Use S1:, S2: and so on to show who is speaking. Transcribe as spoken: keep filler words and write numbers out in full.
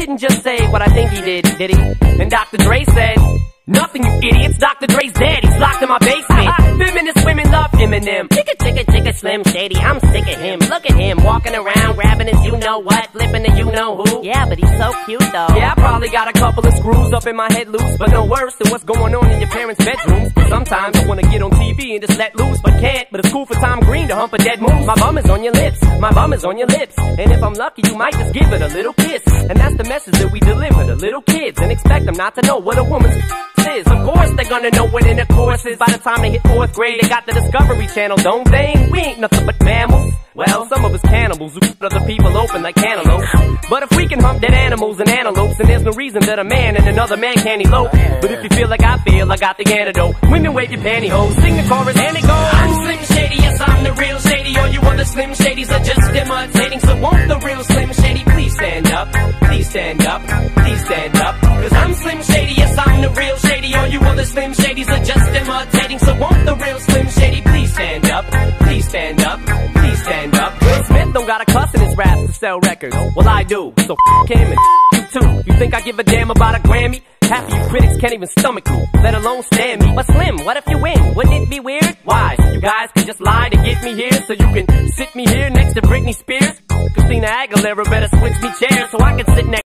S1: didn't just say what I think he did, did he? And Doctor Dre said, nothing, you idiots. Doctor Dre's dead. He's locked in my basement. Feminist women love Eminem. Chicka, chicka, chicka, Slim Shady. I'm sick of him. Look at him walking around, grabbing his you-know-what, flipping the you-know-who. Yeah, but he's so cute, though. Yeah, I probably got a couple of screws up in my head loose, but no worse than what's going on in your parents' bedrooms. Sometimes I wanna get on T V and just let loose, but can't. But it's cool for Tom Green to hump a dead moose. My bum is on your lips. My bum is on your lips. And if I'm lucky, you might just give it a little kiss. And that's the message that we deliver to little kids, and expect them not to know what a woman's is. Of course they're gonna know what intercourse is. By the time they hit fourth grade, they got the Discovery Channel, don't they? We ain't nothing but mammals. Well, some of us cannibals who cut other people open like cantaloupes. But if we can hump dead animals and antelopes, then there's no reason that a man and another man can't elope. But if you feel like I feel, I got the antidote. Women wave your pantyhose, sing the chorus and it goes. I'm Slim Shady, yes I'm the real Shady. All you other Slim Shadys are just imitating. So won't the real Slim Shady please stand up? Please stand up, please stand up. Cause I'm Slim Shady, yes I'm the real Shady. All you other Slim Shadys are just imitating. So won't the real Slim Shady please stand up? Please stand up, please stand up. Will Smith don't got a cuss in his raps to sell records. Well I do, so f*** him and f*** you too. You think I give a damn about a Grammy? Half of you critics can't even stomach me, let alone stand me. But Slim, what if you win? Wouldn't it be weird? Why? You guys can just lie to get me here, so you can sit me here next to Britney Spears. Christina Aguilera better switch me chairs so I can sit next